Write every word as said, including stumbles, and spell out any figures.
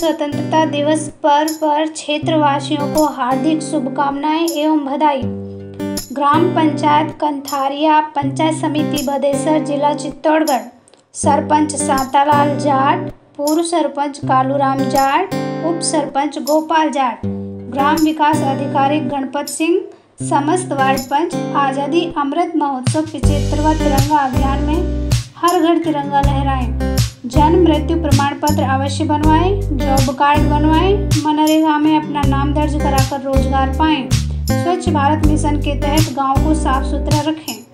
स्वतंत्रता दिवस पर्व पर क्षेत्रवासियों को हार्दिक शुभकामनाएं एवं बधाई। ग्राम पंचायत कंथारिया, पंचायत समिति भदेसर, जिला चित्तौड़गढ़। सरपंच शांतालाल जाट, पूर्व सरपंच कालूराम जाट, उप सरपंच गोपाल जाट, ग्राम विकास अधिकारी गणपत सिंह, समस्त वार्ड पंच। आज़ादी अमृत महोत्सव पिछहत्तरवां तिरंगा अभियान में हर घर तिरंगा लहराएं। जन्म मृत्यु प्रमाण पत्र अवश्य बनवाएं। जॉब कार्ड बनवाएं। मनरेगा में अपना नाम दर्ज कराकर रोजगार पाएं। स्वच्छ भारत मिशन के तहत गांव को साफ सुथरा रखें।